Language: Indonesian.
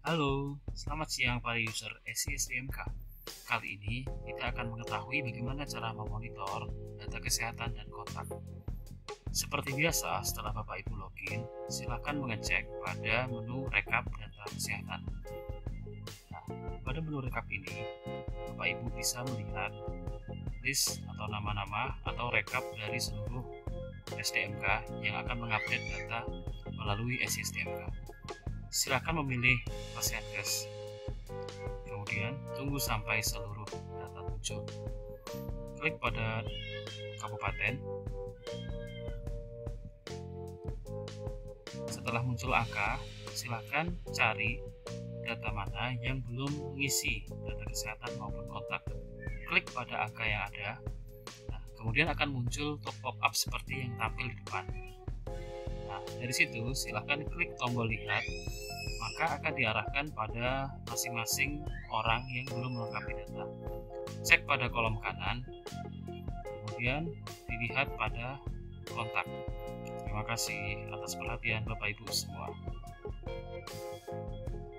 Halo, selamat siang para user SISDMK. Kali ini kita akan mengetahui bagaimana cara memonitor data kesehatan dan kontak. Seperti biasa, setelah Bapak Ibu login, silakan mengecek pada menu rekap data kesehatan. Nah, pada menu rekap ini, Bapak Ibu bisa melihat list atau nama-nama atau rekap dari seluruh SDMK yang akan mengupdate data melalui SISDMK. Silakan memilih Pasienkes. Kemudian tunggu sampai seluruh data muncul. Klik pada kabupaten. Setelah muncul angka, silakan cari data mana yang belum mengisi data kesehatan maupun kontak. Klik pada angka yang ada. Nah, kemudian akan muncul pop-up seperti yang tampil di depan. Nah, dari situ silakan klik tombol lihat, maka akan diarahkan pada masing-masing orang yang belum melengkapi data. Cek pada kolom kanan, kemudian dilihat pada kontak. Terima kasih atas perhatian Bapak Ibu semua.